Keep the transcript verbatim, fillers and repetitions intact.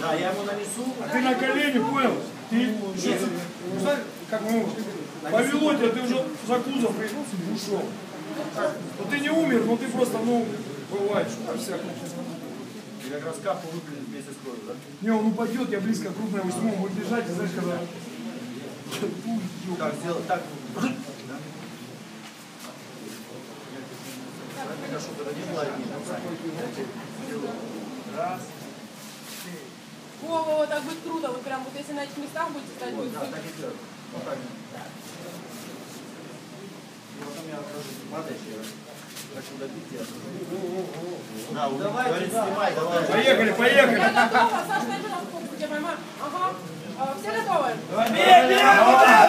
Да, я ему нанесу. А ты на колени, понял? Ты еще, знаешь, как ну, повело тебя, ты уже за кузов ушел. Ну ты не умер, но ты просто, ну, бывает, что по-всякому. И как раз капу выплюнет вместе с кровью, да? Не, он упадет, я близко к крупной восьмому, будет бежать, и знаешь, когда... Так, сделать, так. Чтобы это не было одним. Раз. О, о, так будет круто, вот прям вот если на этих местах будете стать, будет Да, так и делать. Вот так. И вот у меня смотрите, так что добить я. Да, давай, говорит, снимай, давай. Поехали, поехали. Я готова, Саша, дай, пожалуйста, я поймаю. Ага. Все готовы? Давай,